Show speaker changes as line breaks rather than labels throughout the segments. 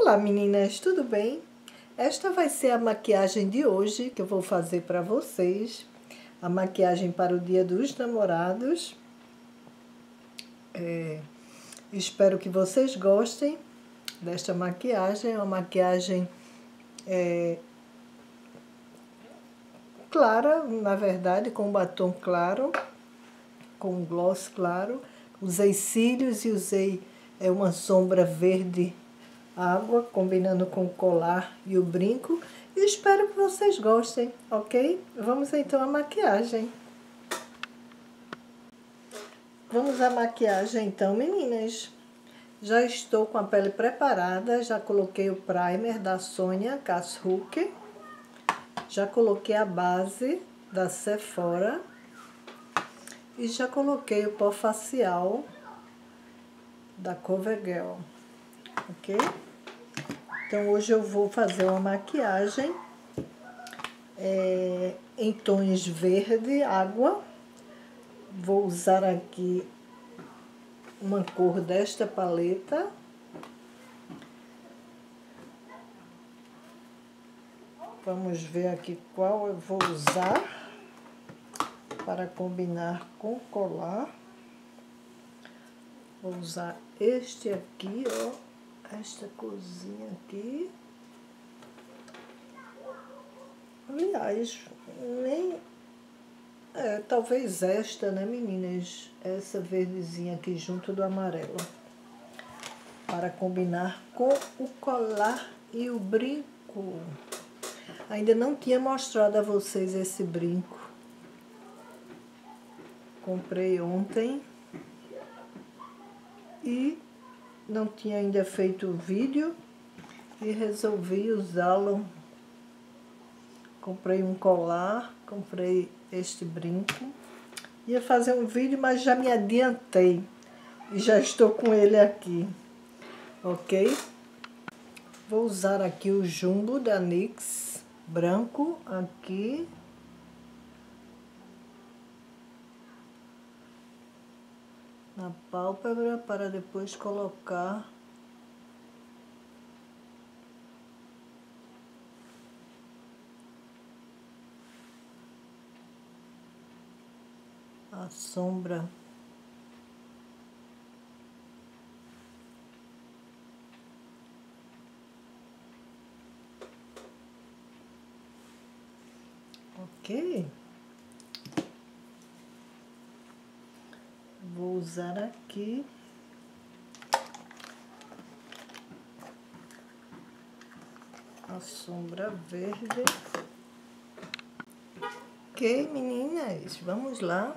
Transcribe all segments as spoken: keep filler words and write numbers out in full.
Olá meninas, tudo bem? Esta vai ser a maquiagem de hoje que eu vou fazer para vocês. A maquiagem para o Dia dos Namorados. É, espero que vocês gostem desta maquiagem. É uma maquiagem é, clara, na verdade, com batom claro, com gloss claro. Usei cílios e usei é, uma sombra verde água, combinando com o colar e o brinco. E espero que vocês gostem, ok? Vamos então à maquiagem. Vamos à maquiagem então, meninas. Já estou com a pele preparada, já coloquei o primer da Sônia Kashuk. Já coloquei a base da Sephora. E já coloquei o pó facial da CoverGirl, ok? Então, hoje eu vou fazer uma maquiagem é, em tons verde, água. Vou usar aqui uma cor desta paleta. Vamos ver aqui qual eu vou usar para combinar com o colar. Vou usar este aqui, ó. Esta corzinha aqui. Aliás, nem... É, talvez esta, né, meninas? Essa verdezinha aqui junto do amarelo. Para combinar com o colar e o brinco. Ainda não tinha mostrado a vocês esse brinco. Comprei ontem. E não tinha ainda feito o vídeo. E resolvi usá-lo. Comprei um colar, comprei este brinco. Ia fazer um vídeo, mas já me adiantei. E já estou com ele aqui. Ok? Vou usar aqui o Jumbo da NYX, branco, aqui. Na pálpebra, para depois colocar a sombra. Ok? Vou usar aqui a sombra verde. Ok, meninas, vamos lá.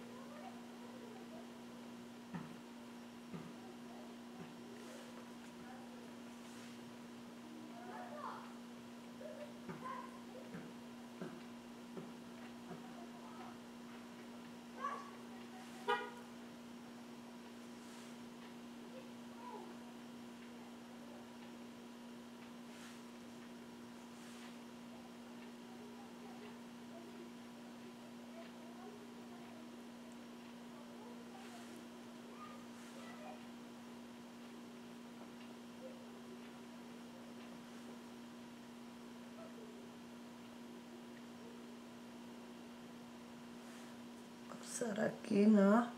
Será aqui, né?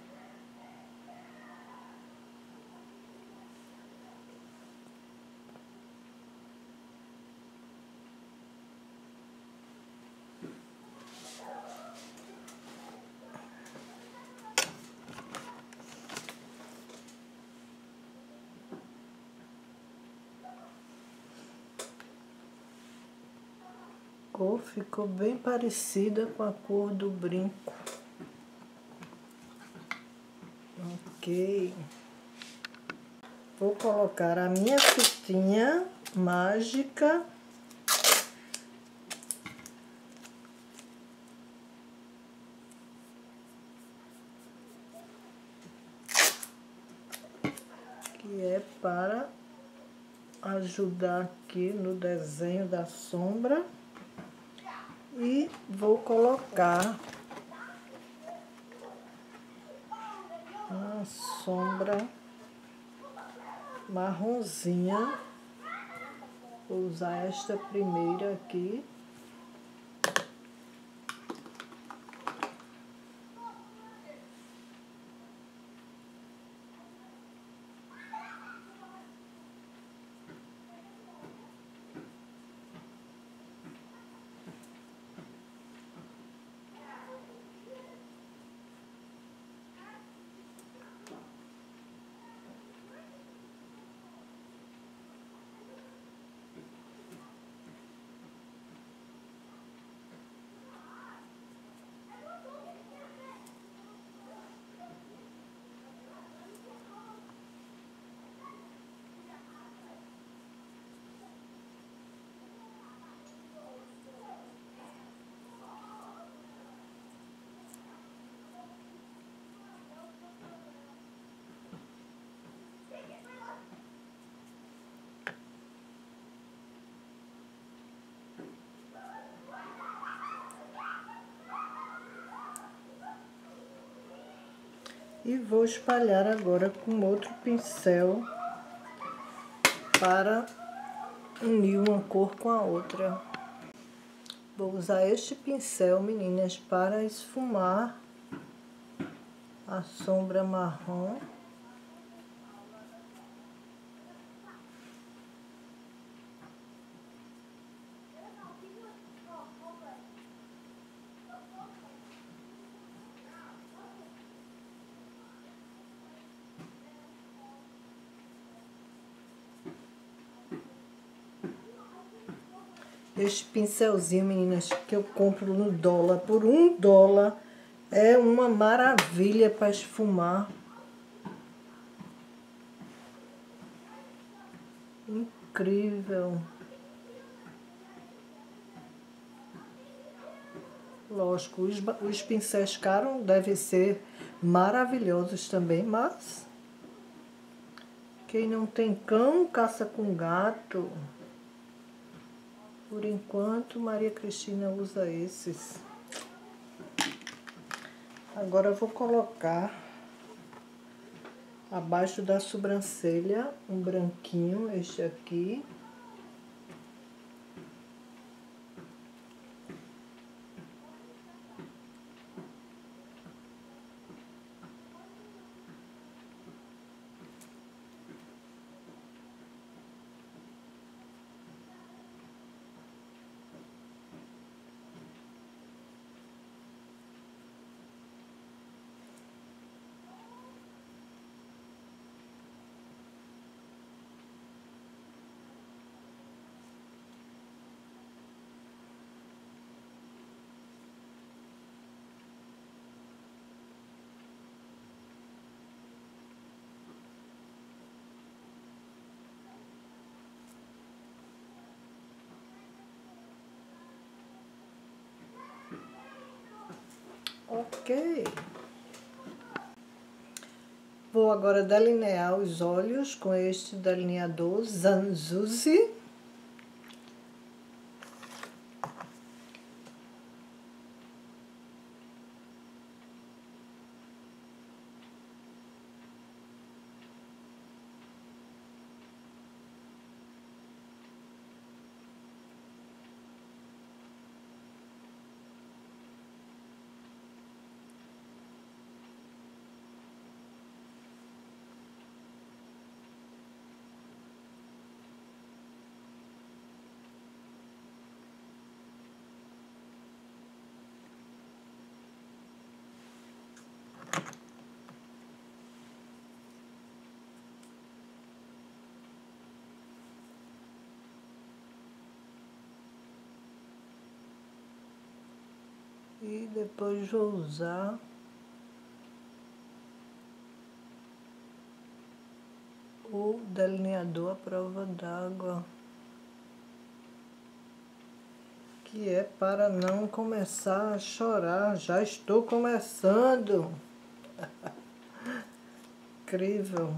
A cor ficou bem parecida com a cor do brinco. Ok. Vou colocar a minha fitinha mágica. Que é para ajudar aqui no desenho da sombra. E vou colocar uma sombra marronzinha Vou usar esta primeira aqui. E vou espalhar agora com outro pincel para unir uma cor com a outra. Vou usar este pincel, meninas, para esfumar a sombra marrom. Este pincelzinho, meninas, que eu compro no dólar, por um dólar, é uma maravilha para esfumar. Incrível. Lógico, os, os pincéis caros devem ser maravilhosos também, mas quem não tem cão, caça com gato. Por enquanto, Maria Cristina usa esses. Agora eu vou colocar abaixo da sobrancelha um branquinho, este aqui. Ok. Vou agora delinear os olhos com este delineador Zanzuzi. E depois vou usar o delineador à prova d'água, que é para não começar a chorar. Já estou começando. Incrível.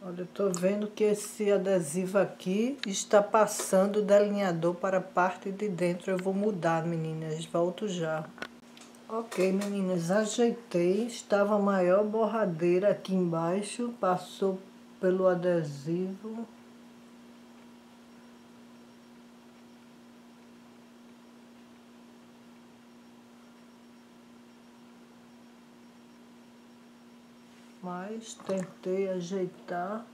Olha, eu tô vendo que esse adesivo aqui está passando o delineador para a parte de dentro. Eu vou mudar, meninas. Volto já. Ok, meninas, ajeitei. Estava a maior borradeira aqui embaixo. Passou pelo adesivo. Mas tentei ajeitar.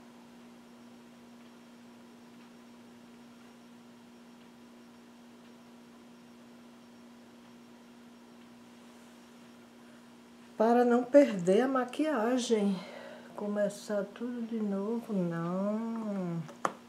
Para não perder a maquiagem. Começar tudo de novo, não.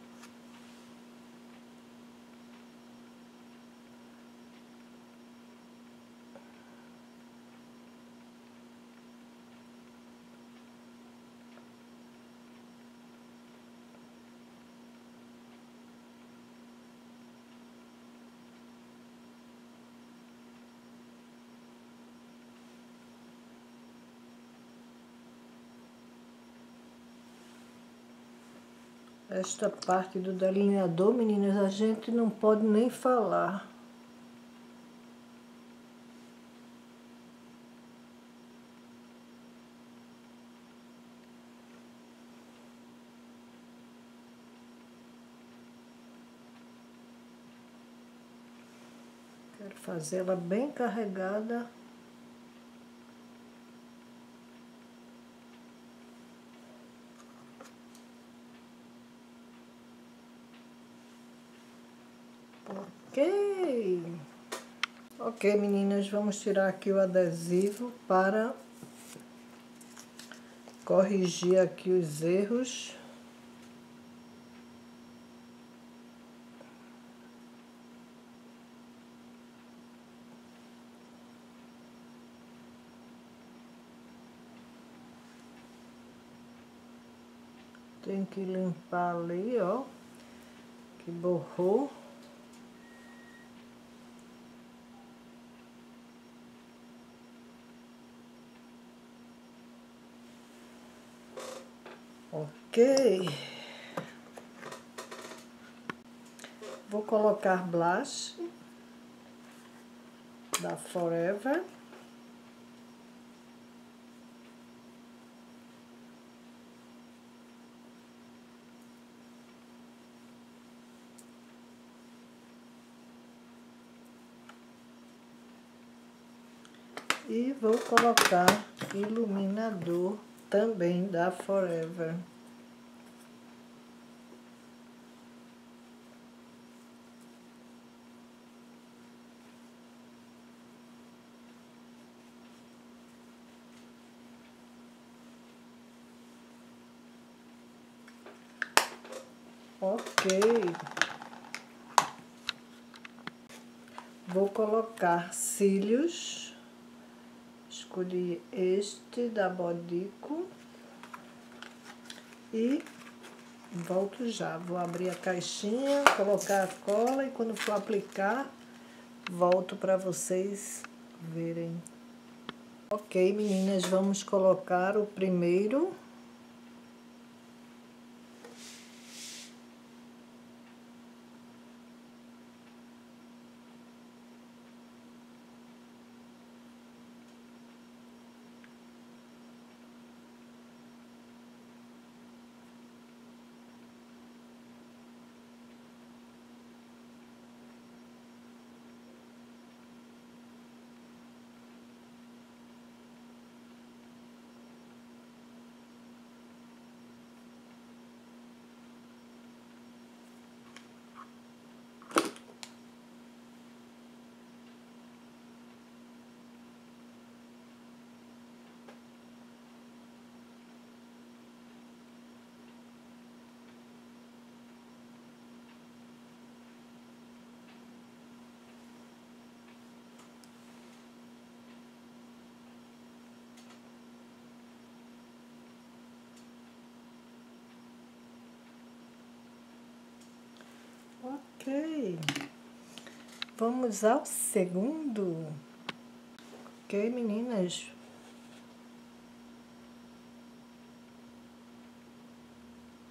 Esta parte do delineador, meninas, a gente não pode nem falar. Quero fazer ela bem carregada. Ok. Ok, meninas, vamos tirar aqui o adesivo para corrigir aqui os erros. Tem que limpar ali, ó, que borrou. Ok. Vou colocar blush da Forever. E vou colocar iluminador também da Forever. Ok. Vou colocar cílios. Escolhi este da Bodico. E volto já. Vou abrir a caixinha, colocar a cola e quando for aplicar, volto para vocês verem. Ok, meninas, vamos colocar o primeiro. Ok. Vamos ao segundo. Ok, meninas?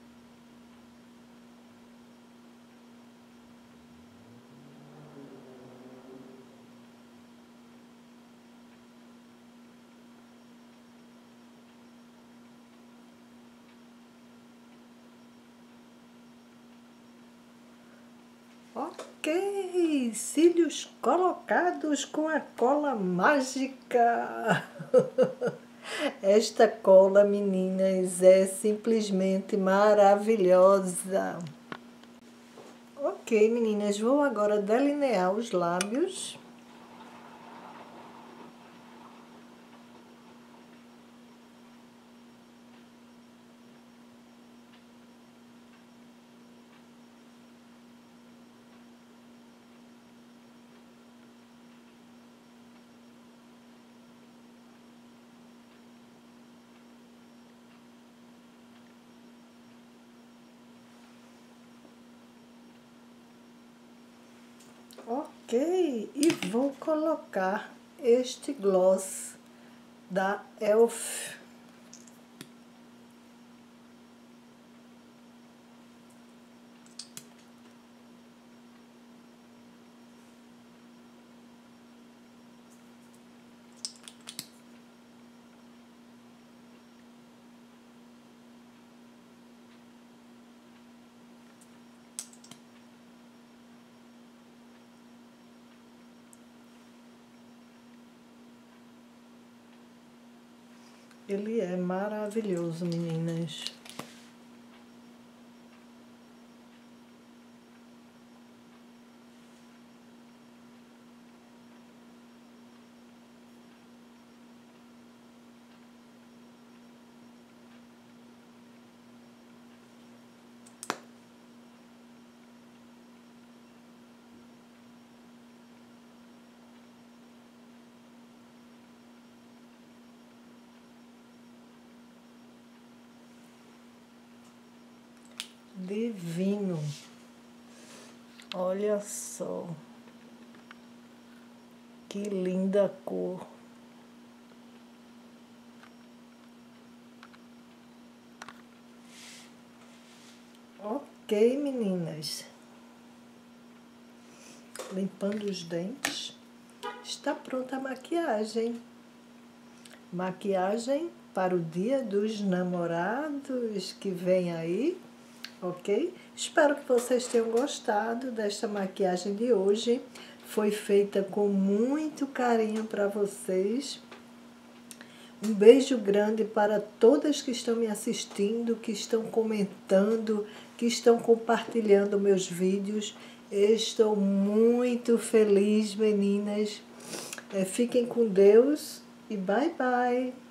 Ok, cílios colocados com a cola mágica. Esta cola, meninas, é simplesmente maravilhosa. Ok, meninas, vou agora delinear os lábios. Ok, e vou colocar este gloss da Elf. Ele é maravilhoso, meninas. Divino. Olha só. Que linda cor. Ok, meninas. Limpando os dentes. Está pronta a maquiagem. Maquiagem para o Dia dos Namorados que vem aí, ok? Espero que vocês tenham gostado desta maquiagem de hoje. Foi feita com muito carinho para vocês. Um beijo grande para todas que estão me assistindo, que estão comentando, que estão compartilhando meus vídeos. Estou muito feliz, meninas. É, fiquem com Deus e bye bye.